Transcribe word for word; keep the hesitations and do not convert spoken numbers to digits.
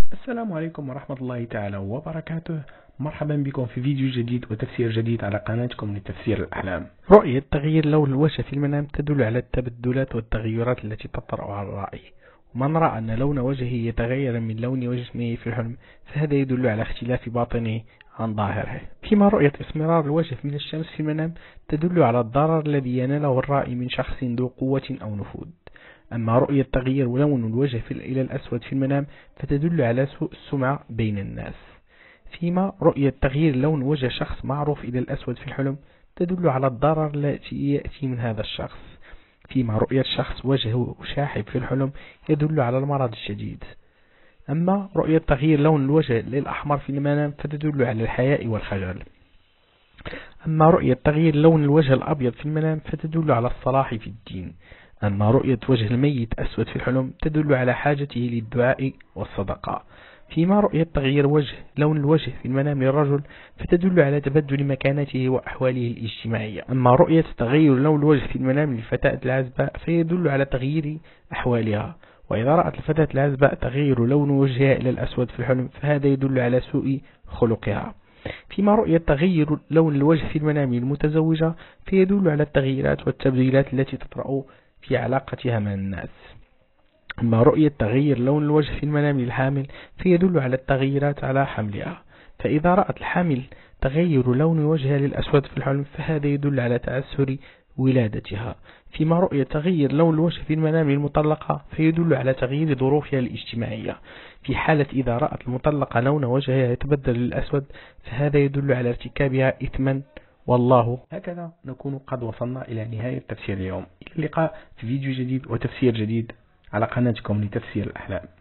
السلام عليكم ورحمة الله تعالى وبركاته. مرحبا بكم في فيديو جديد وتفسير جديد على قناتكم لتفسير الأحلام. رؤية تغيير لون الوجه في المنام تدل على التبدلات والتغيرات التي تطرأ على الرأي، ومن رأى أن لون وجهه يتغير من لون جسمه في الحلم فهذا يدل على اختلاف باطنه عن ظاهره. فيما رؤية اسمرار الوجه من الشمس في المنام تدل على الضرر الذي يناله الرائي من شخص ذو قوة أو نفوذ. أما رؤية تغيير لون الوجه في إلى الأسود في المنام فتدل على سوء السمعة بين الناس. فيما رؤية تغيير لون وجه شخص معروف إلى الأسود في الحلم تدل على الضرر الذي يأتي من هذا الشخص. فيما رؤية شخص وجهه شاحب في الحلم يدل على المرض الشديد. أما رؤية تغيير لون الوجه للأحمر في المنام فتدل على الحياء والخجل. أما رؤية تغيير لون الوجه الأبيض في المنام فتدل على الصلاح في الدين. أما رؤية وجه الميت أسود في الحلم تدل على حاجته للدعاء والصدقة. فيما رؤية تغيير وجه لون الوجه في المنام للرجل فتدل على تبدل مكانته وأحواله الاجتماعية. أما رؤية تغير لون الوجه في المنام للفتاة العزباء فيدل على تغيير أحوالها. وإذا رأت الفتاة العزباء تغير لون وجهها إلى الأسود في الحلم فهذا يدل على سوء خلقها. فيما رؤية تغير لون الوجه في المنام المتزوجة فيدل على التغييرات والتبديلات التي تطرأ في علاقتها مع الناس. أما رؤية تغيير لون الوجه في المنام للحامل فيدل على التغييرات على حملها. فإذا رأت الحامل تغير لون وجهها للأسود في الحلم فهذا يدل على تعسر ولادتها. فيما رؤية تغير لون الوجه في المنام للمطلقة فيدل على تغيير ظروفها الاجتماعية. في حالة إذا رأت المطلقة لون وجهها يتبدل للأسود فهذا يدل على ارتكابها إثما. والله. هكذا نكون قد وصلنا إلى نهاية تفسير اليوم. إلى اللقاء في فيديو جديد وتفسير جديد على قناتكم لتفسير الأحلام.